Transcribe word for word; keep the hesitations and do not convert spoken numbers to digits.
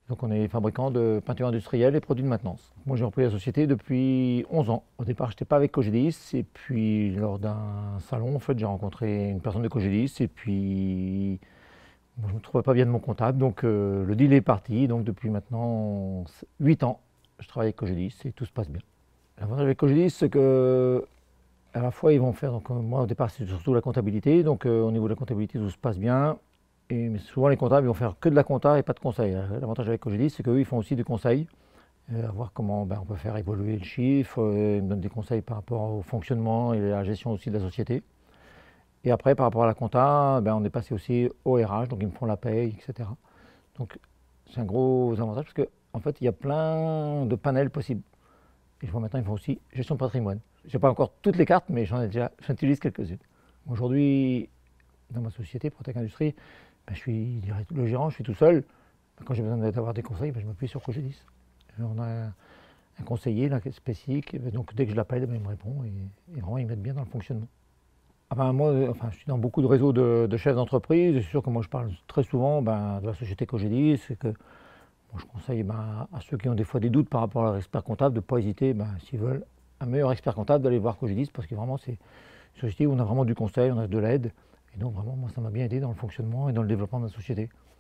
Donc on est fabricant de peinture industrielle et produits de maintenance. Moi j'ai repris la société depuis onze ans. Au départ je n'étais pas avec Cogedis et puis lors d'un salon en fait j'ai rencontré une personne de Cogedis et puis moi, je ne me trouvais pas bien de mon comptable donc euh, le deal est parti. Donc depuis maintenant huit ans je travaille avec Cogedis et tout se passe bien. L'avantage avec Cogedis c'est que à la fois ils vont faire, donc euh, moi au départ c'est surtout la comptabilité, donc euh, au niveau de la comptabilité tout se passe bien. Et, mais souvent les comptables ils vont faire que de la compta et pas de conseil. L'avantage avec Cogedis c'est qu'eux ils font aussi du conseil, euh, à voir comment ben, on peut faire évoluer le chiffre, euh, ils me donnent des conseils par rapport au fonctionnement et à la gestion aussi de la société. Et après par rapport à la compta, ben, on est passé aussi au R H, donc ils me font la paye, et cetera. Donc c'est un gros avantage parce qu'en en fait il y a plein de panels possibles. Et je vois maintenant ils font aussi gestion de patrimoine. Je n'ai pas encore toutes les cartes, mais j'en ai déjà, j'en utilise quelques-unes. Aujourd'hui, dans ma société, Protec Industrie, ben, je suis le gérant, je suis tout seul. Quand j'ai besoin d'avoir des conseils, ben, je m'appuie sur Cogedis. On a un, un conseiller là, spécifique, donc dès que je l'appelle, ben, il me répond et, et vraiment il m'aide bien dans le fonctionnement. Enfin, moi, enfin, je suis dans beaucoup de réseaux de, de chefs d'entreprise. C'est sûr que moi je parle très souvent ben, de la société Cogedis. C'est que moi, je conseille ben, à ceux qui ont des fois des doutes par rapport à leur expert comptable de ne pas hésiter, ben, s'ils veulent un meilleur expert comptable, d'aller voir Cogedis parce que vraiment c'est une société où on a vraiment du conseil, on a de l'aide. Et donc vraiment, moi ça m'a bien aidé dans le fonctionnement et dans le développement de la société.